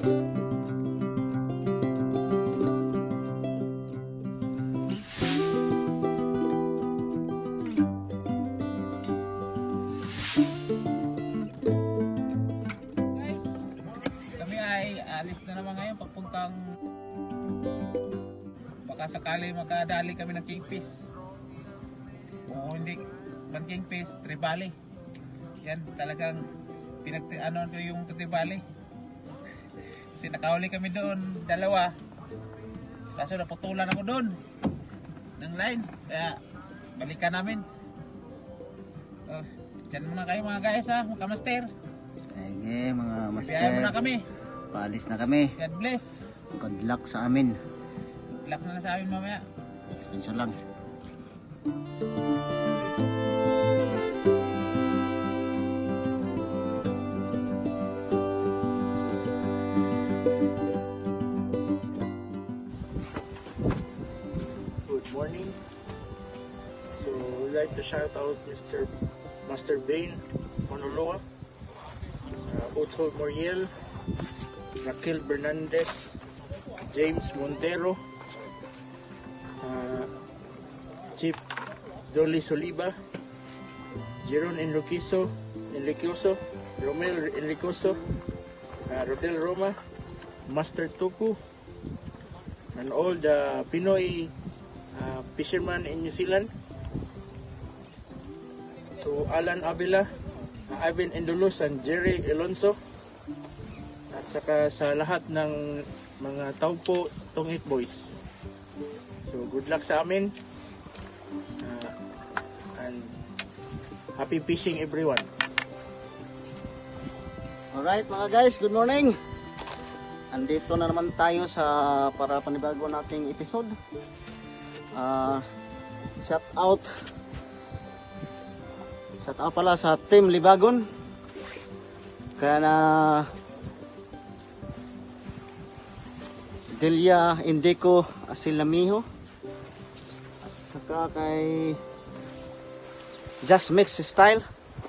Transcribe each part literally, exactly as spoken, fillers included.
Alis na naman ngayon papuntang, baka sakali makadali kami ng kingfish, o hindi man kingfish, trevally. Yan talagang pinag ano ko yung trevally. Kasi nakahuli kami doon dalawa, kaso naputulan ako doon ng line, kaya balikan namin. Oh, dyan muna kayo mga guys ha, mga master. Sige mga master, Biyahe muna kami. paalis na kami. God bless. Good luck sa amin. Good luck na lang sa amin mamaya. Extension lang. Good morning. So we'd like to shout out Mister Master Bain Monoloa, uh, Otto Moriel, Raquel Bernandez, James Montero, uh, Chief Dolly Soliba, Jeron Enriqueso, Enriqueso, Romel Enriqueso, uh, Rodel Roma, Master Tuku, and all the Pinoy uh, fishermen in New Zealand. To Alan Avila, uh, Ivan Endolos, and Jerry Alonso. At saka sa lahat ng mga Taupo Tongit Boys. So good luck sa amin. Uh, and happy fishing everyone. Alright mga guys, good morning. Andito na naman tayo sa para panibago nating episode. Uh, shout out Shout out pala sa Team Libagon. Kaya na Delia Indico Asilamiho. Saka kay Just Mix Style.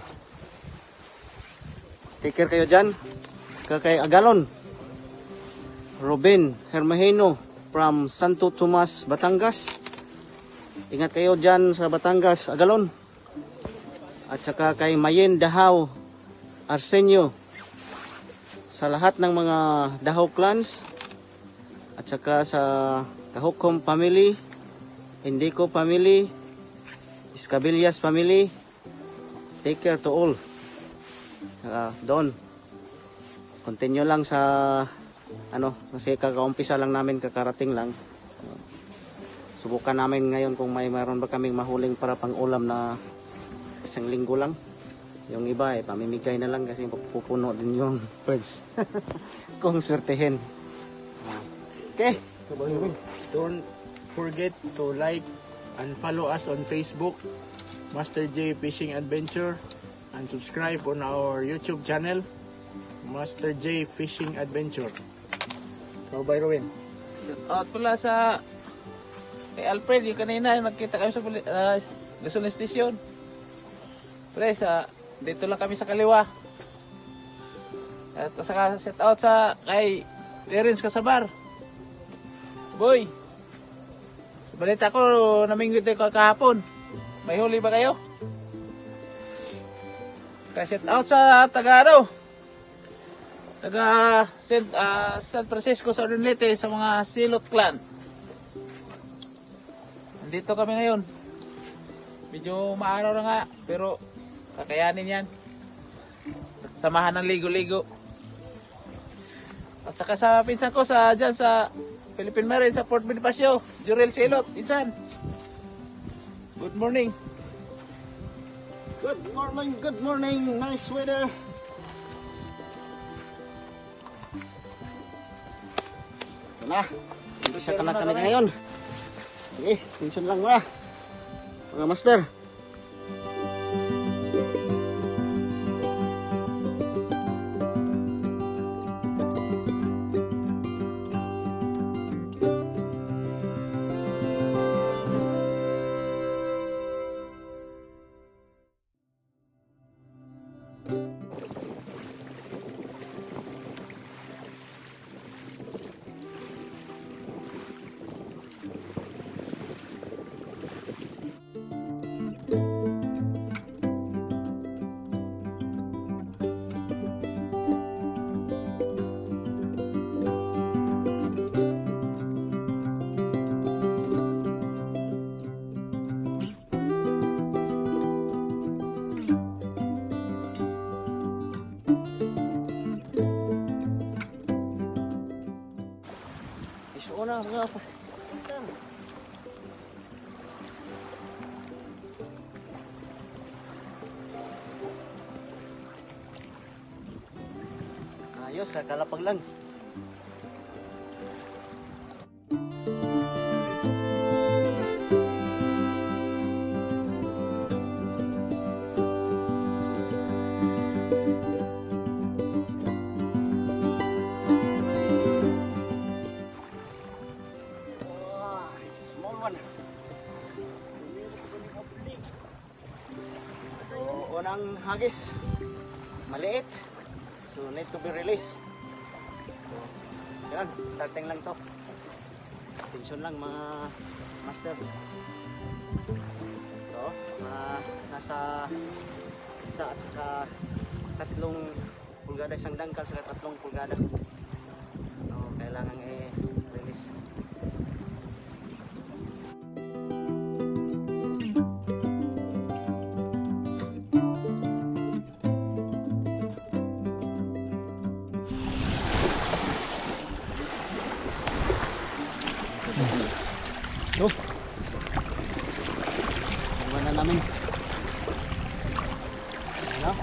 Take care kayo dyan. Saka kay Agalon Robin Hermahino from Santo Tomas, Batangas. Ingat kayo dyan sa Batangas, Agalon. At saka kay Mayen Dahaw Arsenio, sa lahat ng mga Dahaw clans, at saka sa Kahukom family, Indico family, Iscabillas family. Take care to all. Saka doon continue lang sa ano, kasi kakaumpisa lang namin, kakarating lang. Subukan namin ngayon kung may mayroon ba kaming mahuling para pang ulam na isang linggo lang. Yung iba eh pamimigay na lang kasi pupuno din yung birds. Kung swertehin. Okay. Don't forget to like and follow us on Facebook, Master J Fishing Adventure, and subscribe on our YouTube channel, Master J Fishing Adventure. So by Ruin. At pala sa kay Alfred, yung kanina nagkita kami sa uh, gasoline station. Pre, sa dito lang kami sa kaliwa. At saka set out sa kay Terence Kasabar. Boy, balita ko namingwit ko kahapon. May huli ba kayo? Kaya set out sa Tagaro, taga Saint, uh, San Francisco sa Ornete, sa mga Silot clan. Nandito kami ngayon. Medyo maaraw na nga, pero kakayanin yan. Samahan ng ligo-ligo. At saka sa pinsan ko sa dyan sa Philippine Marine sa Port Bonifacio, Jurel Silot, pinsan. Good morning. Good morning, good morning. Nice weather. Ito na. Umpisa ka na kami ngayon. Sige, tension lang muna. Mga master. Ah, ayos, kakalapag lang. Unang hagis maliit, so need to be released. So yan, starting lang to, tension lang mga master. So uh, nasa isa at saka tatlong pulgada, isang dangkal saka tatlong pulgada, so kailangan i-release. So, buwan na namin. Ano?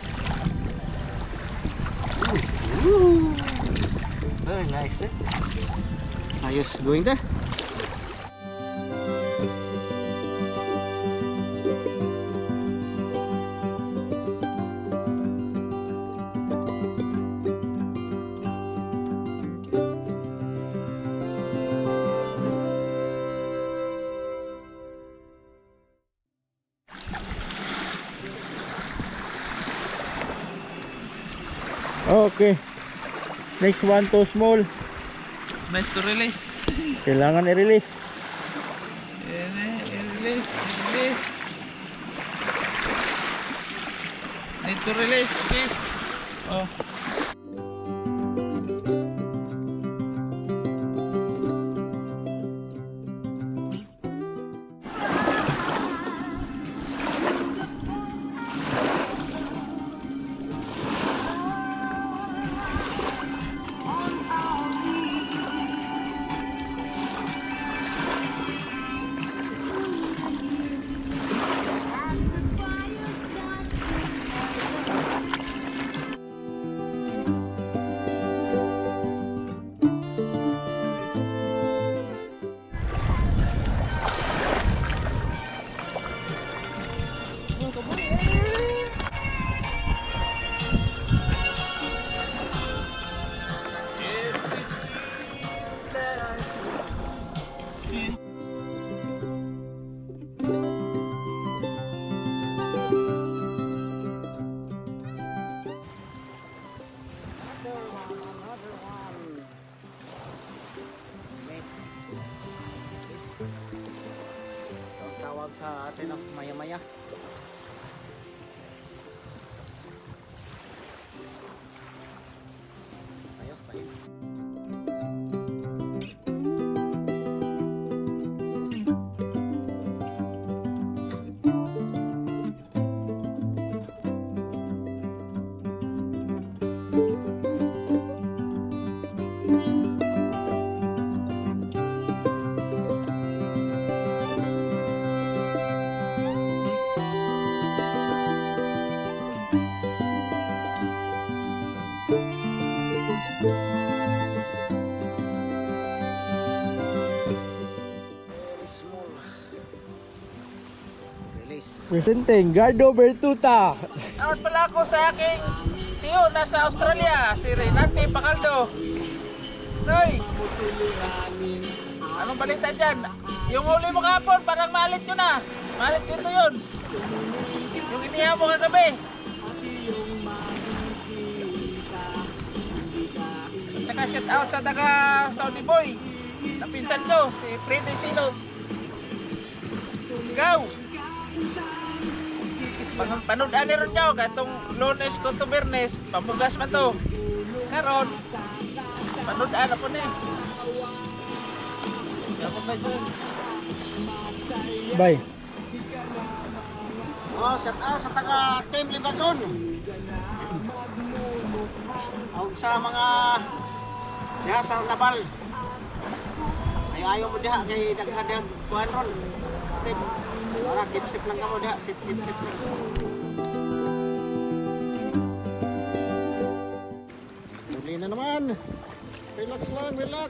Woo! Very nice, eh? Ayos, going there. Okay. Next one, too small. Nice to release. Kailangan i-release. I-release, i-release. Need to release, okay? Oh. Tawag sa atin ng maya-maya. Ayo, ayo. Presenting Gardo Bertuta. Out pala ako sa aking tiyo nasa Australia, si Renate Pacaldo. Noy, anong balita dyan? Yung huli mo kahapon, parang malit yun ah. Malit dito yun. Yung inihaw mo kagabi. Saka shout out sa taga Saudi Boy, na pinsan ko, si Freddy Silog. Ikaw! Panood-ani ron nyo, katong Lunes ko to Bernes, pamugas man to. Karon, panood-ana po na eh. Bye. Oh, shout out sa taga Team Libagon. O sa mga diha sa Nabal. Ayaw mo diha kay daghan kuan ron. Tip. Ora keep-sip lang kamo diha, sit keep-sip lang. Uli na naman. Relax lang, relax.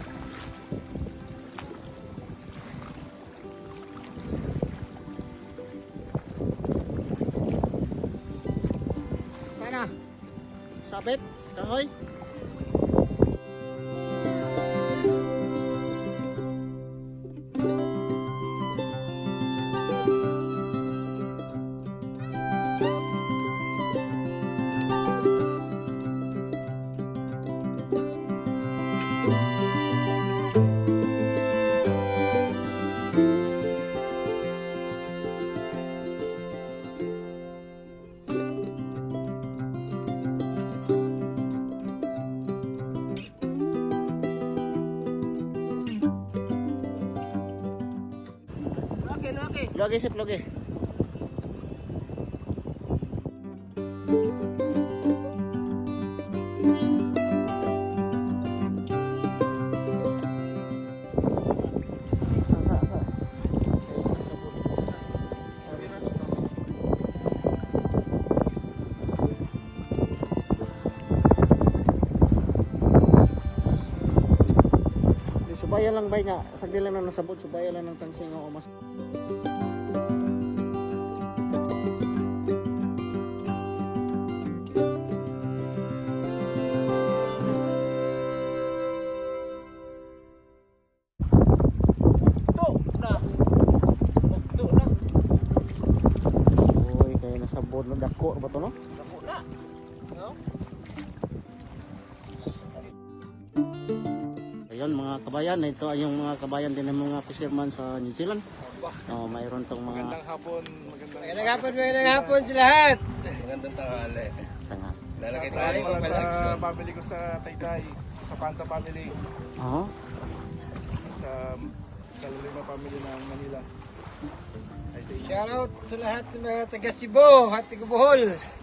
Sana. Sabit, kahoy. Logi sip logi. Subayan lang bay nga, sagdi lang na nasabot, subayan lang ng tansing o mas. Sabon no dako ba to no? Dako na. No? Ayun mga kabayan, ito ay yung mga kabayan din ng mga fisherman sa New Zealand. Oh, mayroon tong mga magandang hapon, magandang, magandang hapon, magandang hapon sa lahat. magandang tanghali. tanga. Lalagay tayo sa family ko sa Taytay, sa Panta family, Oo. sa Kalalima family ng Manila. Ay sa inyo. Shoutout sa lahat ng mga taga Cebu, at taga Bohol.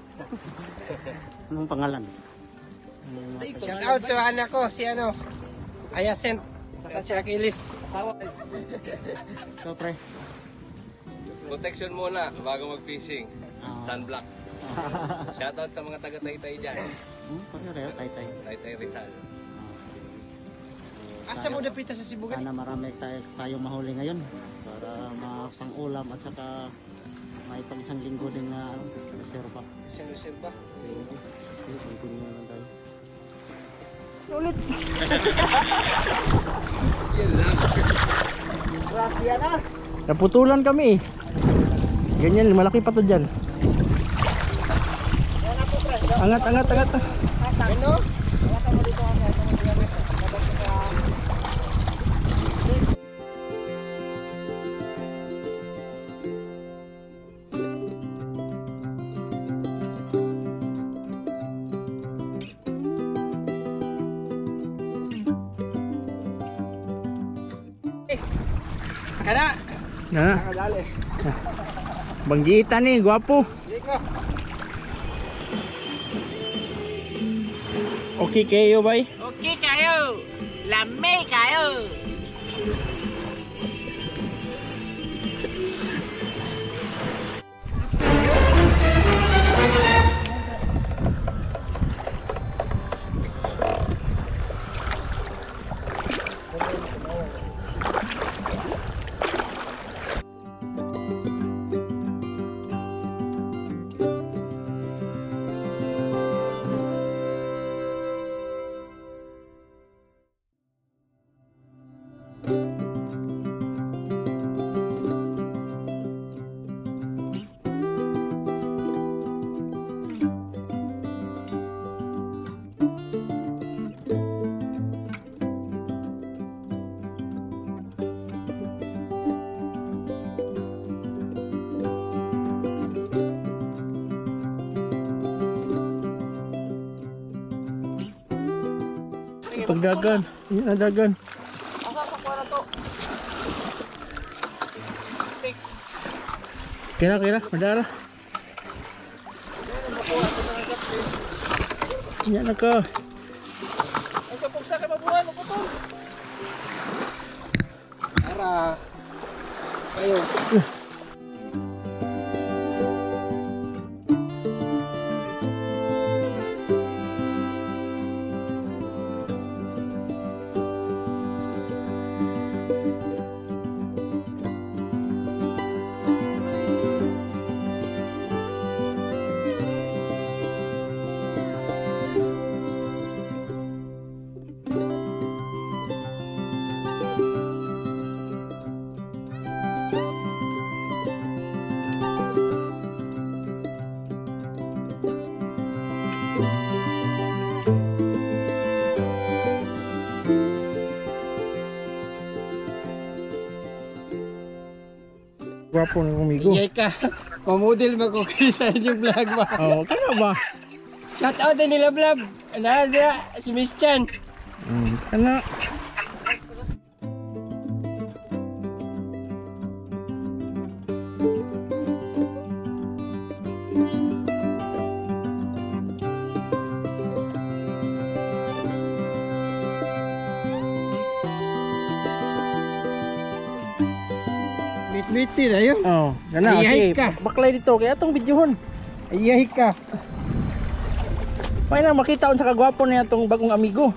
Anong pangalan? Shoutout sa anak ko, si ano, Ayasent, at si Akilis. Ikaw pre. Protection muna bago mag-fishing. Ah. Sunblock. Shoutout sa mga taga-Taytay dyan. Hmm, paano kayo? Taytay. Taytay Rizal. Asa mo dapita sa Cebu gani? Sana marami tayo, tayong mahuli ngayon para mapang-ulam at saka may pang isang linggo din na ano, reserva. Sino sino pa? Sige, sige, continue lang tayo. Rasya na. Naputulan kami. Ganyan, malaki pa to dyan. Angat, angat, angat. Ano? Kana. Na. Banggita ni, gwapo. Diko. Okay kayo bay? Okay kayo. Lame kayo. Pagdagan, yan ang dagan. Kira, kira, madara. Yan na ka. Ang kapugsa ka mabuhay mo ko to. Para kayo. Gwapo ng umigo. Iyay ka. Pamodel ba ko kayo sa inyong vlog ba? Oo, kaya ba? Shout out din nila vlog. Ano na, si Miss Chan. Hmm, ano? Meet-meetin na yun. Oo, gana. Ayay Sige, ka. baklay dito. Kaya itong videohon. Iyay ka. May na makita on sa kagwapo niya itong bagong amigo.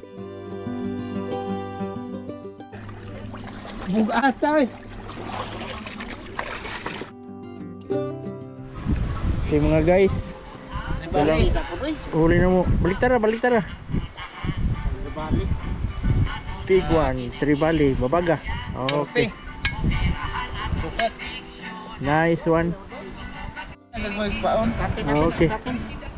Bugata eh. Okay mga guys. Tribali sa po eh. Huli na mo. Balik tara, balik tara. Tribali. Tiguan, Tribali, Babaga. Okay. Sukat. Nice one. Nagmagpaon. Katin natin. Okay. Katin.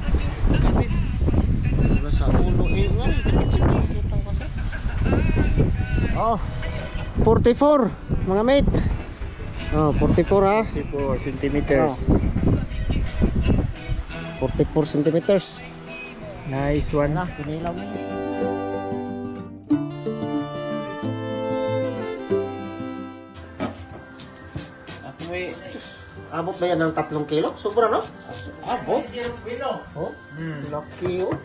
Wala sa ulo eh. Wala, kapit-sipit. Kitang kasi. Oh, forty-four mga mate. Oh, forty-four ha. forty-four centimeters. Oh. forty-four centimeters. Nice one. Wala, pinilaw mo. Abot ba yan ng tatlong kilo? Sobra no? Abot? Oh, laki oh.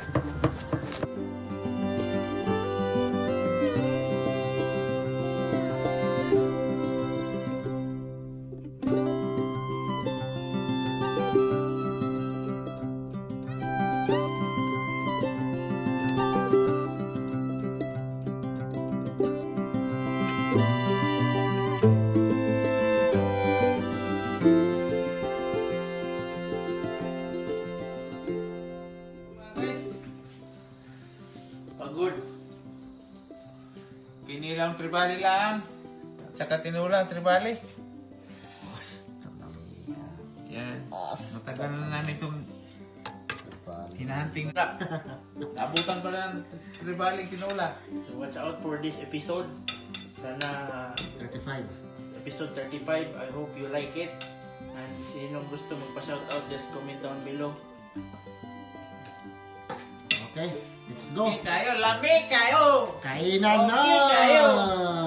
Pagod. Kinilang tribali lang. At saka tinulang tribali. Yan. Matagal na namin itong hinahunting na. Nabutan pa na ng tribali tinula. So watch out for this episode. Sana thirty-five. episode thirty-five. I hope you like it. And sinong gusto magpa-shoutout, just comment down below. Okay, let's go. Lami kayo, lami kayo! Kainan na! Okay kayo.